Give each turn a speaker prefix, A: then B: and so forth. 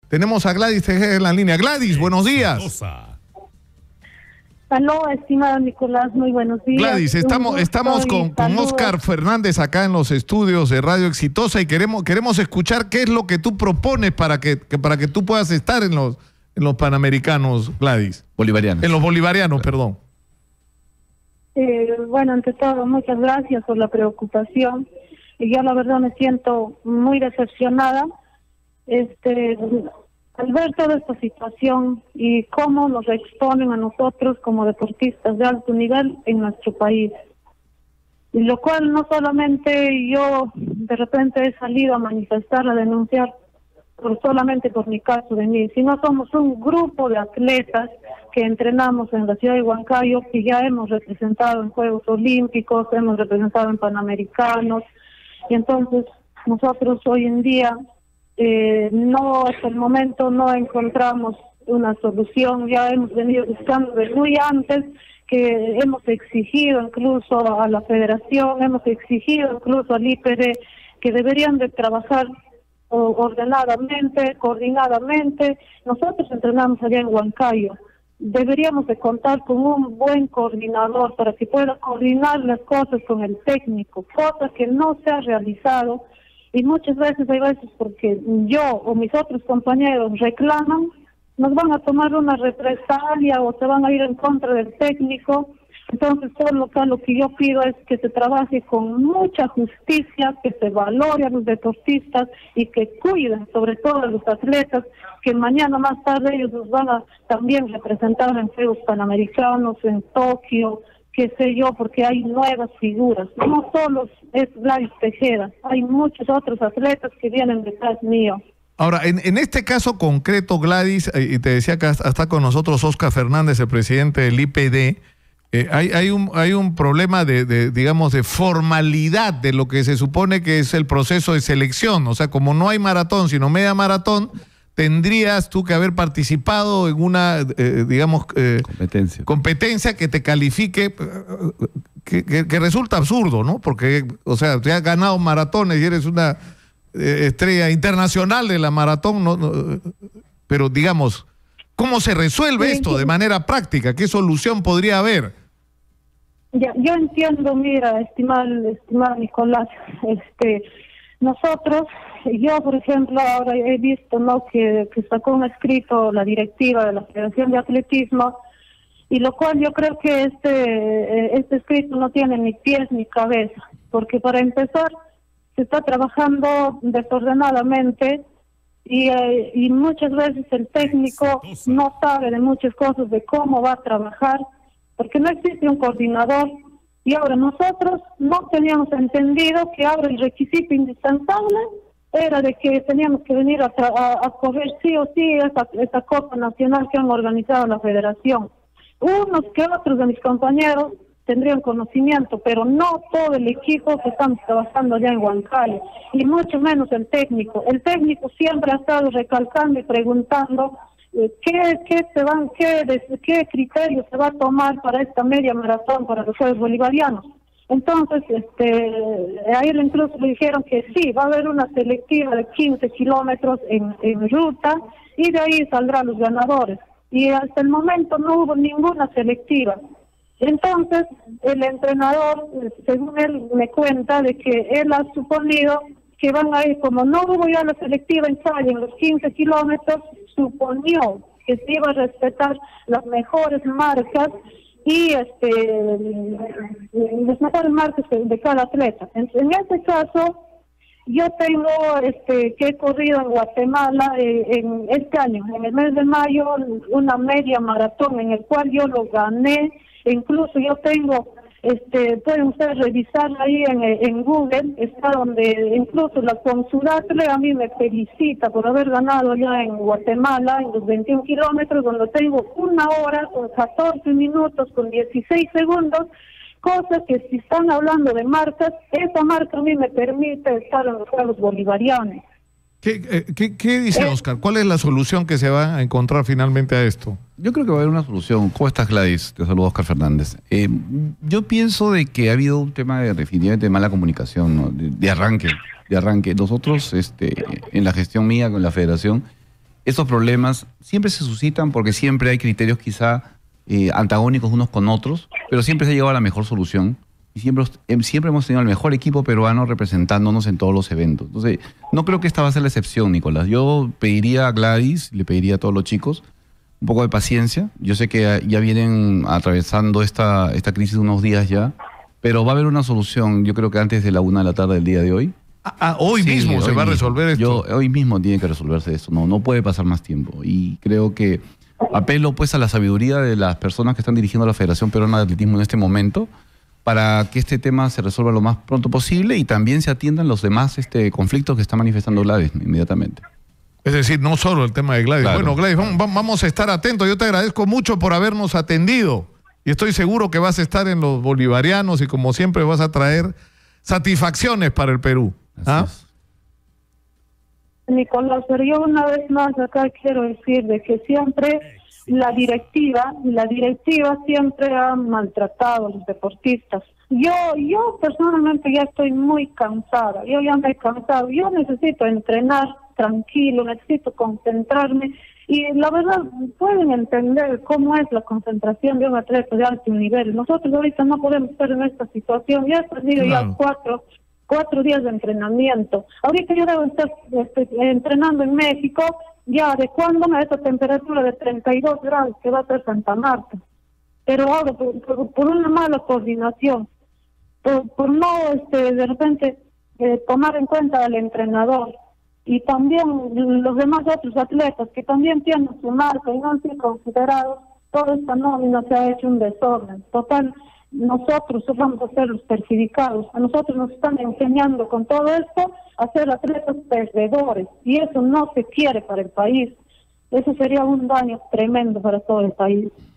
A: Tenemos a Gladys Tejeda en la línea. Gladys, buenos días.
B: Aló, estimado Nicolás, muy buenos días.
A: Gladys, estamos con Oscar Fernández acá en los estudios de Radio Exitosa y queremos escuchar qué es lo que tú propones para que tú puedas estar en los Panamericanos, Gladys.
C: Bolivarianos.
A: En los bolivarianos, perdón.
B: Bueno, ante todo, muchas gracias por la preocupación. Y yo la verdad me siento muy decepcionada al ver toda esta situación y cómo nos exponen a nosotros como deportistas de alto nivel en nuestro país. Y lo cual no solamente yo de repente he salido a manifestar, a denunciar, solamente por mi caso de mí, sino somos un grupo de atletas que entrenamos en la ciudad de Huancayo, que ya hemos representado en Juegos Olímpicos, hemos representado en Panamericanos, y entonces nosotros hoy en día hasta el momento no encontramos una solución. Ya hemos venido buscando desde muy antes, que hemos exigido incluso a la federación, hemos exigido incluso al IPD que deberían de trabajar ordenadamente, coordinadamente. Nosotros entrenamos allá en Huancayo. Deberíamos de contar con un buen coordinador para que pueda coordinar las cosas con el técnico, cosa que no se ha realizado. Y muchas veces hay veces porque yo o mis otros compañeros reclaman, nos van a tomar una represalia o se van a ir en contra del técnico. Entonces todo lo que yo pido es que se trabaje con mucha justicia, que se valore a los deportistas y que cuiden sobre todo a los atletas, que mañana más tarde ellos nos van a también representar en Juegos Panamericanos, en Tokio, qué sé yo, porque hay nuevas figuras. No solo es Gladys Tejeda, hay muchos otros atletas que vienen detrás mío.
A: Ahora, en este caso concreto, Gladys, y te decía que está con nosotros Oscar Fernández, el presidente del IPD, hay un problema digamos, de formalidad de lo que se supone que es el proceso de selección. O sea, como no hay maratón, sino media maratón, tendrías tú que haber participado en una, digamos, competencia que te califique, que resulta absurdo, ¿no? Porque, o sea, te has ganado maratones y eres una estrella internacional de la maratón, ¿no? Pero, digamos, ¿cómo se resuelve esto de manera práctica? ¿Qué solución podría haber?
B: Ya, yo entiendo, mira, estimado Nicolás, nosotros, yo por ejemplo ahora he visto, ¿no?, que sacó un escrito la directiva de la Federación de Atletismo, y lo cual yo creo que este escrito no tiene ni pies ni cabeza, porque para empezar se está trabajando desordenadamente y muchas veces el técnico no sabe de muchas cosas de cómo va a trabajar, porque no existe un coordinador. Y ahora nosotros no teníamos entendido que ahora el requisito indispensable era de que teníamos que venir a correr sí o sí esa Copa Nacional que han organizado la federación. Unos que otros de mis compañeros tendrían conocimiento, pero no todo el equipo que estamos trabajando allá en Huancayo, y mucho menos el técnico. El técnico siempre ha estado recalcando y preguntando qué criterios se va a tomar para esta media maratón, para los Juegos Bolivarianos. Entonces, a él incluso le dijeron que sí, va a haber una selectiva de 15 kilómetros en ruta, y de ahí saldrán los ganadores. Y hasta el momento no hubo ninguna selectiva. Entonces, el entrenador, según él me cuenta, de que él ha suponido que van a ir, como no hubo ya la selectiva en Cali en los 15 kilómetros, suponió que se iba a respetar las mejores marcas y las mejores marcas de cada atleta. En este caso, yo tengo que he corrido en Guatemala en este año, en el mes de mayo, una media maratón en el cual yo lo gané. Incluso yo tengo, pueden ustedes revisar ahí en Google, está donde incluso la Consulatle a mí me felicita por haber ganado allá en Guatemala, en los 21 kilómetros, donde tengo 1 hora con 14 minutos con 16 segundos, cosa que si están hablando de marcas, esa marca a mí me permite estar en los Juegos Bolivarianos.
A: ¿Qué dice Oscar? ¿Cuál es la solución que se va a encontrar finalmente a esto?
C: Yo creo que va a haber una solución. ¿Cómo estás, Gladys? Te saludo, Oscar Fernández. Yo pienso de que ha habido un tema definitivamente de mala comunicación, ¿no? de arranque. Nosotros, en la gestión mía con la federación, estos problemas siempre se suscitan porque siempre hay criterios quizá antagónicos unos con otros, pero siempre se ha llegado a la mejor solución y siempre hemos tenido el mejor equipo peruano representándonos en todos los eventos. Entonces, no creo que esta va a ser la excepción, Nicolás. Yo pediría a Gladys, le pediría a todos los chicos un poco de paciencia. Yo sé que ya vienen atravesando esta crisis unos días ya, pero va a haber una solución, yo creo que antes de la 1 de la tarde del día de hoy.
A: Hoy mismo se va a resolver esto.
C: Hoy mismo tiene que resolverse esto, no puede pasar más tiempo. Y creo que apelo pues a la sabiduría de las personas que están dirigiendo la Federación Peruana de Atletismo en este momento para que este tema se resuelva lo más pronto posible y también se atiendan los demás conflictos que está manifestando Gladys inmediatamente.
A: Es decir, no solo el tema de Gladys.
C: Claro.
A: Bueno, Gladys, vamos a estar atentos. Yo te agradezco mucho por habernos atendido y estoy seguro que vas a estar en los bolivarianos y como siempre vas a traer satisfacciones para el Perú.
C: Así es.
B: Nicolás, pero yo una vez más acá quiero decir de que siempre la directiva siempre ha maltratado a los deportistas. Yo personalmente ya estoy muy cansada, yo ya me he cansado, yo necesito entrenar tranquilo, necesito concentrarme y la verdad pueden entender cómo es la concentración de un atleta de alto nivel. Nosotros ahorita no podemos estar en esta situación, ya he perdido ya cuatro días de entrenamiento. Ahorita yo debo estar entrenando en México, ya adecuándome a esta temperatura de 32 grados que va a ser Santa Marta. Pero ahora, por una mala coordinación, por no de repente tomar en cuenta al entrenador y también los demás otros atletas que también tienen su marca y no han sido considerados, toda esta nómina se ha hecho un desorden. Total, nosotros vamos a ser los perjudicados. A nosotros nos están enseñando con todo esto a ser atletas perdedores y eso no se quiere para el país. Eso sería un daño tremendo para todo el país.